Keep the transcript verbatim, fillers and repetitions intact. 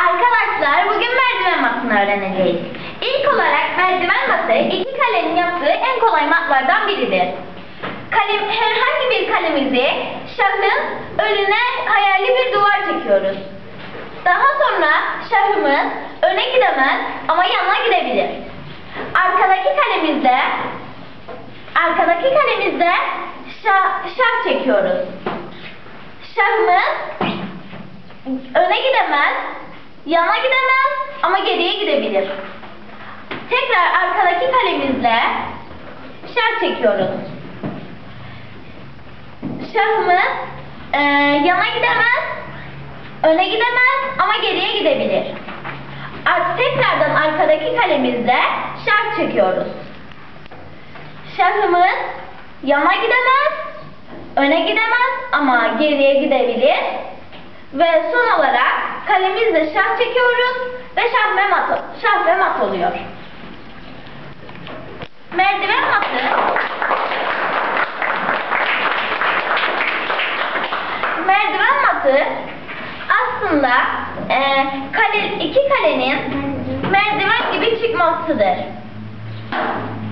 Arkadaşlar bugün merdiven matını öğreneceğiz. İlk olarak merdiven matı iki kalenin yaptığı en kolay matlardan biridir. Kalem, herhangi bir kalemizi şahın önüne hayali bir duvar çekiyoruz. Daha sonra şahımız öne gidemez ama yanına gidebilir. Arkadaki kalemizde arkadaki kalemizde şah, şah çekiyoruz. Şahımız öne gidemez, yana gidemez ama geriye gidebilir. Tekrar arkadaki kalemizle şah çekiyoruz. Şahımız e, yana gidemez, öne gidemez ama geriye gidebilir. Artık tekrardan arkadaki kalemizle şah çekiyoruz. Şahımız yana gidemez, öne gidemez ama geriye gidebilir. Ve son olarak kalemizle şah çekiyoruz ve şah ve mat, şah ve mat oluyor. Merdiven matı Merdiven matı aslında e, kale, iki kalenin merdiven gibi çıkmasıdır.